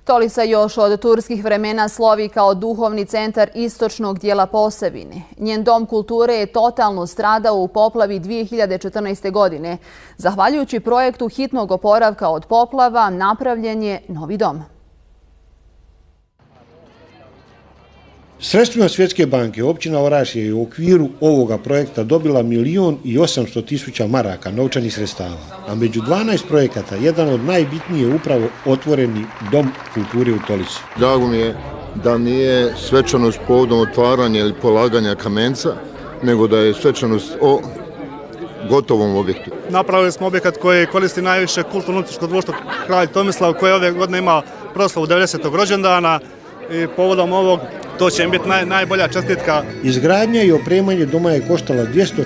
Tolisa još od turskih vremena slovi kao duhovni centar istočnog dijela Posavine. Njen dom kulture je totalno stradao u poplavi 2014. godine. Zahvaljujući projektu hitnog oporavka od poplava napravljen je novi dom. Sredstvima Svjetske banke općina Orašje je u okviru ovoga projekta dobila 1.800.000 maraka novčanih sredstava, a među 12 projekata jedan od najbitnijih je upravo otvoreni dom kulture u Tolisi. Drago mi je da nije svečanost povodom otvaranja ili polaganja kamenca, nego da je svečanost o gotovom objektu. Napravili smo objekat koji koristi najviše kulturno-umjetničko društvo Kralj Tomislav, koje ove godine ima proslavu 90. rođendana i povodom ovog to će im biti najbolja čestitka. Izgradnja i opremanje doma je koštala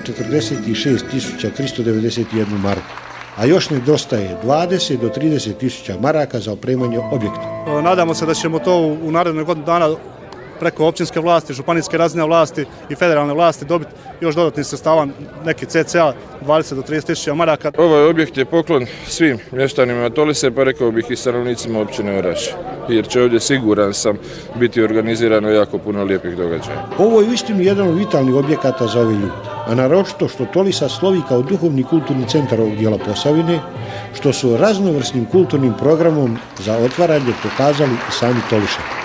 246.391 marku, a još nedostaje 20 do 30.000 maraka za opremanje objekta. Nadamo se da ćemo to u narednih godinu dana preko općinske vlasti, županijske razine vlasti i federalne vlasti dobiti još dodatnih sredstava, neki cca 20 do 30.000 maraka. Ovaj objekt je poklon svim mještanima Tolise, pa rekao bih i stanovnicima općine Orašje, jer će ovdje, siguran sam, biti organizirano jako puno lijepih događaja. Ovo je uistinu jedan od vitalnih objekata za ove ljude, a naročito što Tolisa slovi kao duhovni kulturni centar ovog dijela Posavine, što su raznovrsnim kulturnim programom za otvaranje pokazali i sami Tolišani.